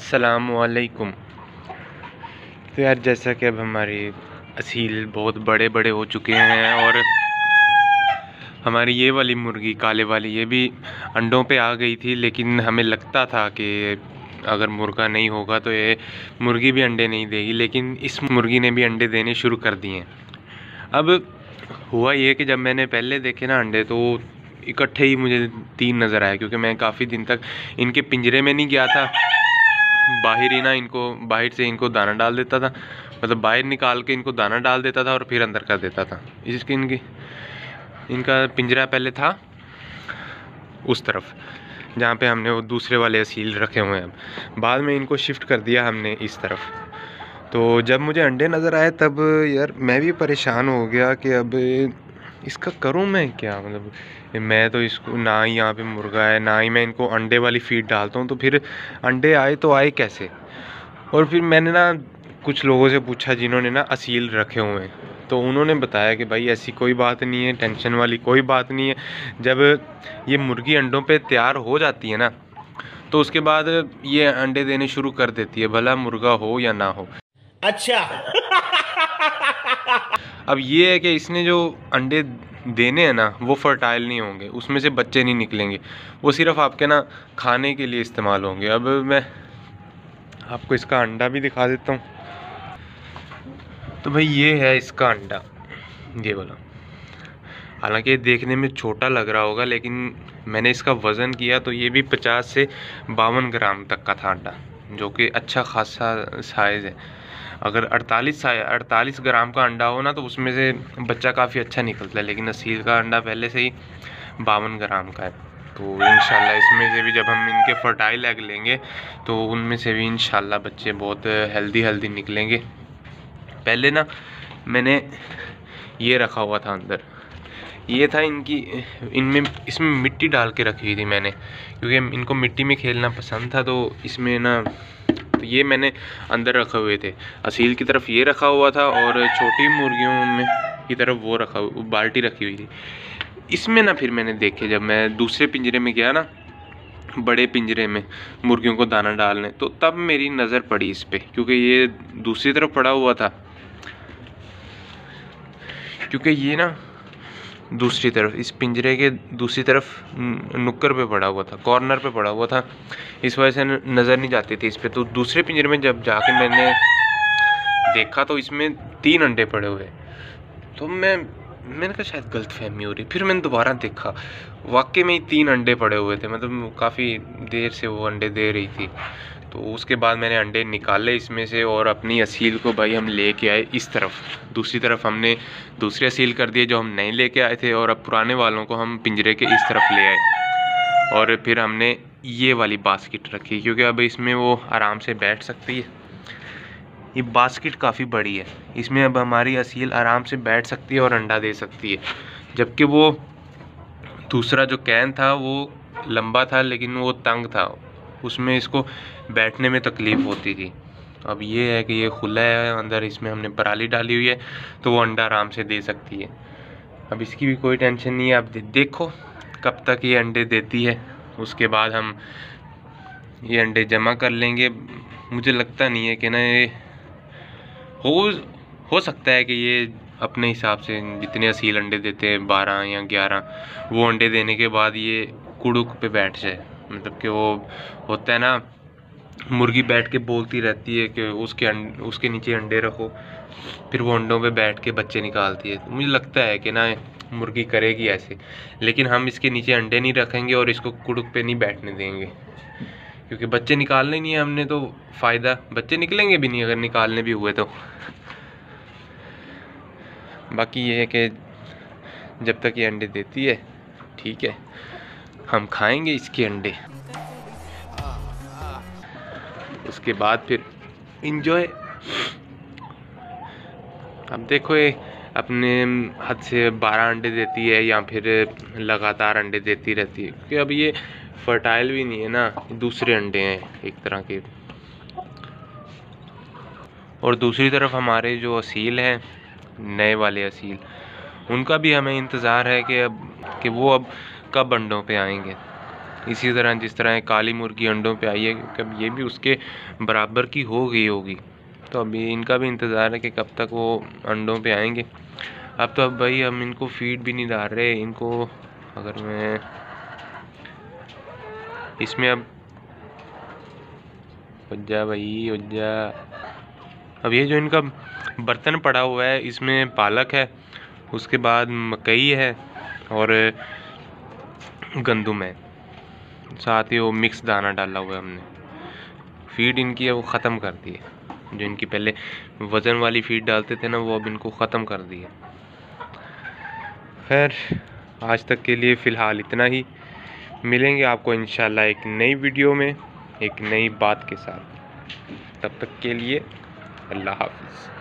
अस्सलामुअलैकुम। तो यार जैसा कि अब हमारे असील बहुत बड़े बड़े हो चुके हैं और हमारी ये वाली मुर्गी काले वाली ये भी अंडों पे आ गई थी, लेकिन हमें लगता था कि अगर मुर्गा नहीं होगा तो ये मुर्गी भी अंडे नहीं देगी, लेकिन इस मुर्गी ने भी अंडे देने शुरू कर दिए। अब हुआ ये कि जब मैंने पहले देखे ना अंडे तो इकट्ठे ही मुझे 3 नज़र आए, क्योंकि मैं काफ़ी दिन तक इनके पिंजरे में नहीं गया था। बाहर ही ना बाहर से इनको दाना डाल देता था, मतलब बाहर निकाल के इनको दाना डाल देता था और फिर अंदर कर देता था। इनका पिंजरा पहले था उस तरफ जहाँ पे हमने वो दूसरे वाले असील रखे हुए हैं। अब बाद में इनको शिफ्ट कर दिया हमने इस तरफ। तो जब मुझे अंडे नज़र आए तब यार मैं भी परेशान हो गया कि अब इसका करूँ मैं क्या। मतलब मैं तो इसको ना ही यहाँ पे मुर्गा है ना ही मैं इनको अंडे वाली फीड डालता हूँ, तो फिर अंडे आए तो आए कैसे। और फिर मैंने ना कुछ लोगों से पूछा जिन्होंने ना असील रखे हुए हैं, तो उन्होंने बताया कि भाई ऐसी कोई बात नहीं है, टेंशन वाली कोई बात नहीं है। जब ये मुर्गी अंडों पे तैयार हो जाती है ना तो उसके बाद ये अंडे देने शुरू कर देती है, भला मुर्गा हो या ना हो। अच्छा। अब ये है कि इसने जो अंडे देने हैं ना वो फर्टाइल नहीं होंगे, उसमें से बच्चे नहीं निकलेंगे, वो सिर्फ आपके ना खाने के लिए इस्तेमाल होंगे। अब मैं आपको इसका अंडा भी दिखा देता हूँ। तो भाई ये है इसका अंडा, ये वाला। हालांकि ये देखने में छोटा लग रहा होगा, लेकिन मैंने इसका वज़न किया तो ये भी 50 से 52 ग्राम तक का था अंडा, जो कि अच्छा खासा साइज़ है। अगर 48 ग्राम का अंडा हो ना तो उसमें से बच्चा काफ़ी अच्छा निकलता है, लेकिन असील का अंडा पहले से ही 52 ग्राम का है। तो इंशाल्लाह इसमें से भी जब हम इनके फर्टाइल एग लेंगे तो उनमें से भी इंशाल्लाह बच्चे बहुत हेल्दी निकलेंगे। पहले ना मैंने ये रखा हुआ था अंदर, ये था इसमें मिट्टी डाल के रखी हुई थी मैंने, क्योंकि इनको मिट्टी में खेलना पसंद था। तो इसमें ना तो ये मैंने अंदर रखे हुए थे। असील की तरफ ये रखा हुआ था और छोटी मुर्गियों में की तरफ वो बाल्टी रखी हुई थी। इसमें ना फिर मैंने देखे, जब मैं दूसरे पिंजरे में गया ना, बड़े पिंजरे में मुर्गियों को दाना डालने, तो तब मेरी नज़र पड़ी इस पे, क्योंकि ये दूसरी तरफ पड़ा हुआ था। क्योंकि ये ना दूसरी तरफ इस पिंजरे के दूसरी तरफ नुक्कर पे पड़ा हुआ था, कॉर्नर पे पड़ा हुआ था, इस वजह से नज़र नहीं जाती थी इस पे। तो दूसरे पिंजरे में जब जाके मैंने देखा तो इसमें 3 अंडे पड़े हुए। तो मैंने कहा शायद गलतफहमी हो रही। फिर मैंने दोबारा देखा, वाकई में ही 3 अंडे पड़े हुए थे, मतलब काफ़ी देर से वो अंडे दे रही थी। तो उसके बाद मैंने अंडे निकाले इसमें से और अपनी असील को भाई हम लेके आए इस तरफ। दूसरी तरफ हमने दूसरी असील कर दिए जो हम नहीं लेके आए थे, और अब पुराने वालों को हम पिंजरे के इस तरफ ले आए। और फिर हमने ये वाली बास्केट रखी, क्योंकि अब इसमें वो आराम से बैठ सकती है। ये बास्केट काफ़ी बड़ी है, इसमें अब हमारी असील आराम से बैठ सकती है और अंडा दे सकती है। जबकि वो दूसरा जो कैन था वो लंबा था लेकिन वो तंग था, उसमें इसको बैठने में तकलीफ़ होती थी। अब ये है कि ये खुला है, अंदर इसमें हमने पराली डाली हुई है तो वो अंडा आराम से दे सकती है। अब इसकी भी कोई टेंशन नहीं है। अब देखो कब तक ये अंडे देती है, उसके बाद हम ये अंडे जमा कर लेंगे। मुझे लगता नहीं है कि ना ये हो सकता है कि ये अपने हिसाब से जितने असील अंडे देते हैं 12 या 11, वो अंडे देने के बाद ये कुड़ुक पे बैठ जाए। मतलब कि वो होता है ना, मुर्गी बैठ के बोलती रहती है कि उसके नीचे अंडे रखो, फिर वो अंडों पे बैठ के बच्चे निकालती है। तो मुझे लगता है कि ना मुर्गी करेगी ऐसे, लेकिन हम इसके नीचे अंडे नहीं रखेंगे और इसको कुड़ुक पे नहीं बैठने देंगे, क्योंकि बच्चे निकालने नहीं है हमने, तो फ़ायदा बच्चे निकलेंगे भी नहीं अगर निकालने भी हुए तो। बाकी ये है कि जब तक ये अंडे देती है ठीक है, हम खाएंगे इसके अंडे, उसके बाद फिर इंजॉय। अब देखो ये अपने हद से 12 अंडे देती है या फिर लगातार अंडे देती रहती है, क्योंकि अब ये फर्टाइल भी नहीं है ना, दूसरे अंडे हैं एक तरह के। और दूसरी तरफ हमारे जो असील हैं, नए वाले असील, उनका भी हमें इंतज़ार है कि वो अब कब अंडों पे आएंगे। इसी तरह जिस तरह काली मुर्गी अंडों पे आई है, कब ये भी उसके बराबर की हो गई होगी। तो अभी इनका भी इंतज़ार है कि कब तक वो अंडों पे आएंगे। अब तो अब भाई हम इनको फीड भी नहीं डाल रहे इनको। अगर मैं इसमें अब उज्जा भाई उज्जा, अब ये जो इनका बर्तन पड़ा हुआ है इसमें पालक है, उसके बाद मकई है और गंदम है, साथ ही वो मिक्स दाना डाला हुआ है हमने। फीड इनकी है वो ख़त्म कर दी है, जो इनकी पहले वज़न वाली फीड डालते थे ना, वो अब इनको ख़त्म कर दी है। खैर आज तक के लिए फ़िलहाल इतना ही। मिलेंगे आपको इंशाल्लाह एक नई वीडियो में एक नई बात के साथ। तब तक के लिए अल्लाह हाफ़िज़।